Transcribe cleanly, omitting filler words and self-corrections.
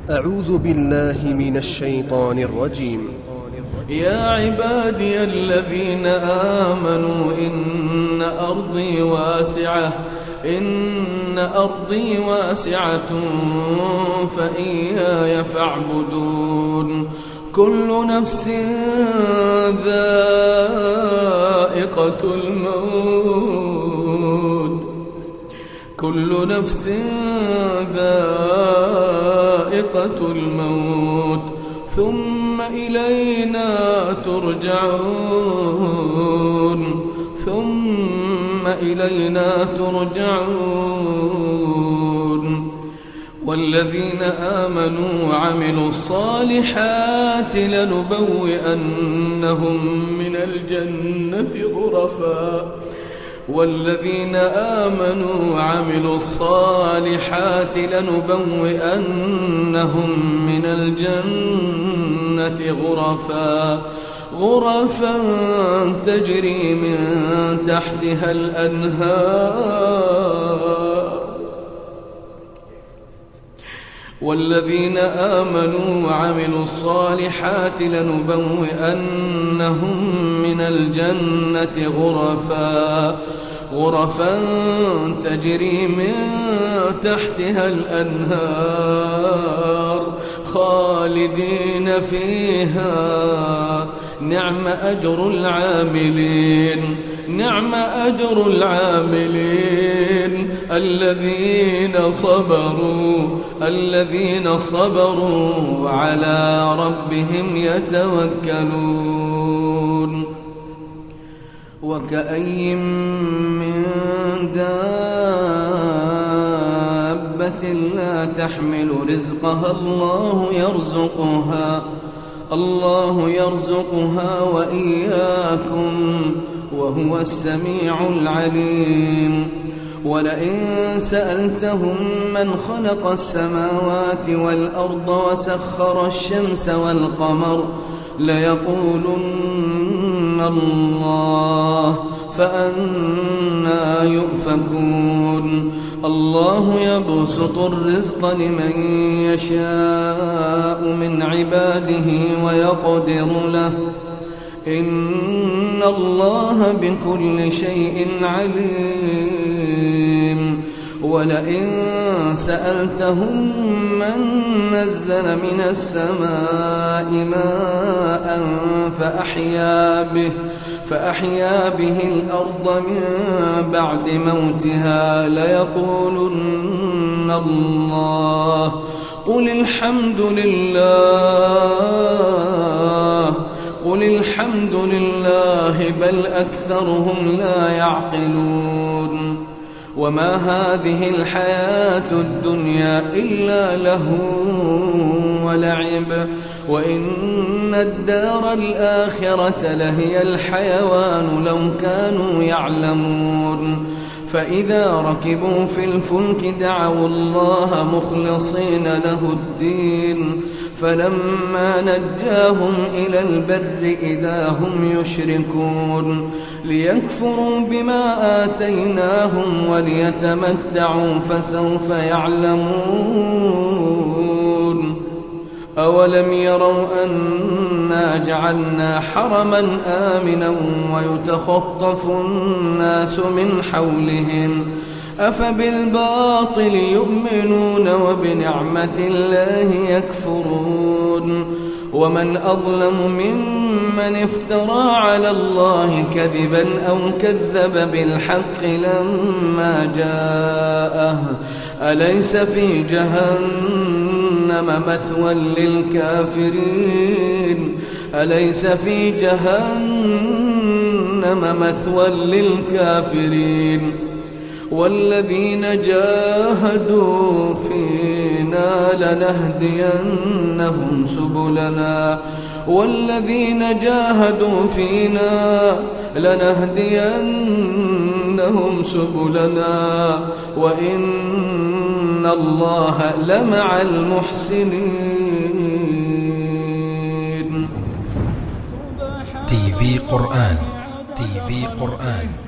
أعوذ بالله من الشيطان الرجيم. يا عبادي الذين آمنوا إن أرضي واسعة فإياي فاعبدون. كل نفس ذائقة الموت ثم إلينا ترجعون. والذين آمنوا وعملوا الصالحات لنبوئنهم من الجنة غرفا تجري من تحتها الأنهار. والذين آمنوا وعملوا الصالحات لنبوئنهم من الجنة غرفا تجري من تحتها الأنهار خالدين فيها. نعم أجر العاملين الذين صبروا وعلى ربهم يتوكلون. وكأي من دابة لا تحمل رزقها الله يرزقها وإياكم وهو السميع العليم. ولئن سألتهم من خلق السماوات والأرض وسخر الشمس والقمر ليقولن الله فأنى يؤفكون. الله يبسط الرزق لمن يشاء من عباده ويقدر له إن الله بكل شيء عليم. ولئن سألتهم من نزل من السماء ماء فأحيا به الأرض من بعد موتها ليقولن الله. قل الحمد لله بل أكثرهم لا يعقلون. وما هذه الحياة الدنيا إلا لهو ولعب وإن الدار الآخرة لهي الحيوان لو كانوا يعلمون. فإذا ركبوا في الفلك دعوا الله مخلصين له الدين فلما نجاهم إلى البر إذا هم يشركون. ليكفروا بما آتيناهم وليتمتعوا فسوف يعلمون. أولم يروا أنا جعلنا حرما آمنا ويتخطف الناس من حولهم أفبالباطل يؤمنون وبنعمة الله يكفرون. ومن أظلم ممن افترى على الله كذبا أو كذب بالحق لما جاءه أليس في جهنم مثوى للكافرين. والذين جاهدوا فينا لنهدينهم سبلنا وإن الله لمع المحسنين. TV قرآن